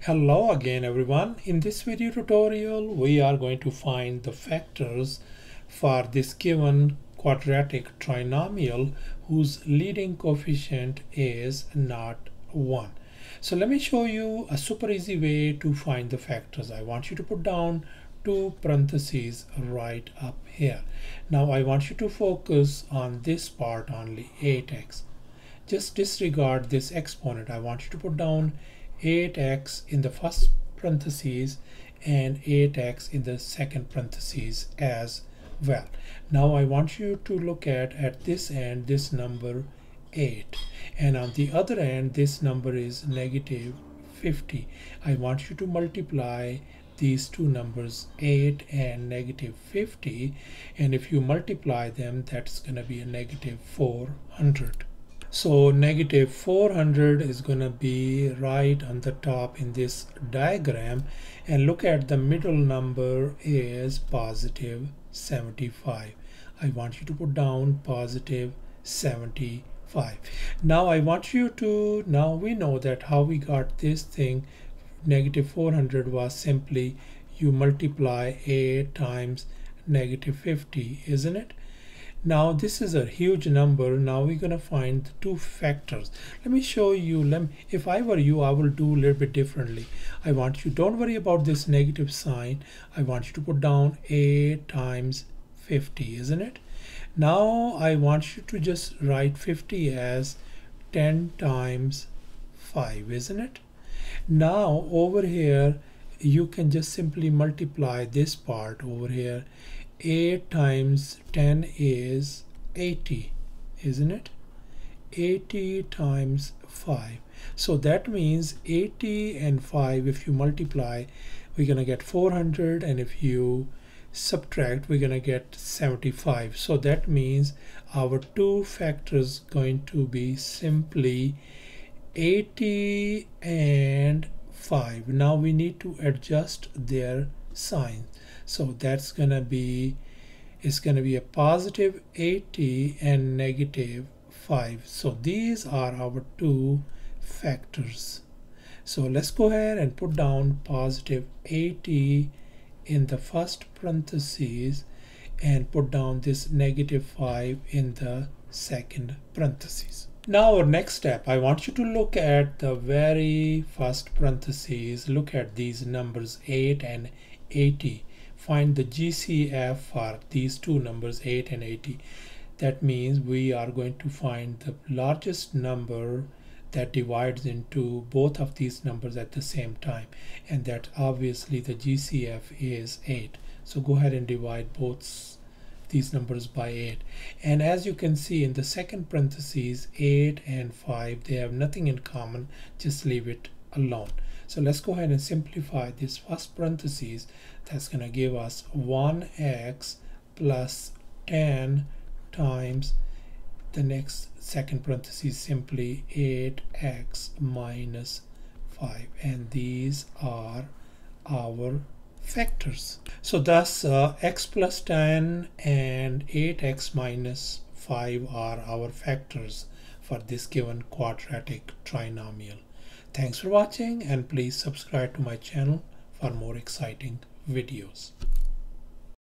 Hello again everyone. In this video tutorial we are going to find the factors for this given quadratic trinomial whose leading coefficient is not 1. So let me show you a super easy way to find the factors. I want you to put down two parentheses right up here. Now I want you to focus on this part only, 8x. Just disregard this exponent. I want you to put down 8x in the first parentheses and 8x in the second parentheses as well. Now I want you to look at this end, this number 8, and on the other end this number is negative 50. I want you to multiply these two numbers, 8 and negative 50, and if you multiply them, that's going to be a negative 400. So negative 400 is going to be right on the top in this diagram, and look at the middle number is positive 75. I want you to put down positive 75. Now I want you to, now we know that how we got this thing, negative 400 was simply you multiply 8 times negative 50, isn't it? Now this is a huge number. Now we're going to find the two factors. Let me show you. If I were you, I will do a little bit differently. I want you, don't worry about this negative sign. I want you to put down 8 times 50, isn't it? Now I want you to just write 50 as 10 times 5, isn't it? Now over here, you can just simply multiply this part over here. 8 times 10 is 80, isn't it? 80 times 5. So that means 80 and 5, if you multiply, we're going to get 400, and if you subtract, we're going to get 75. So that means our two factors going to be simply 80 and 5. Now we need to adjust their signs. So that's gonna be, it's gonna be a positive 80 and negative 5. So these are our two factors. So let's go ahead and put down positive 80 in the first parentheses and put down this negative 5 in the second parentheses. Now our next step, I want you to look at the very first parentheses. Look at these numbers 8 and 80. Find the GCF for these two numbers 8 and 80. That means we are going to find the largest number that divides into both of these numbers at the same time, and that obviously the GCF is 8. So go ahead and divide both these numbers by 8, and as you can see in the second parentheses, 8 and 5, they have nothing in common. Just leave it alone. So let's go ahead and simplify this first parentheses. That's going to give us 1x plus 10 times the next second parentheses, simply 8x minus 5, and these are our factors. So thus x plus 10 and 8x minus 5 are our factors for this given quadratic trinomial. Thanks for watching, and please subscribe to my channel for more exciting videos.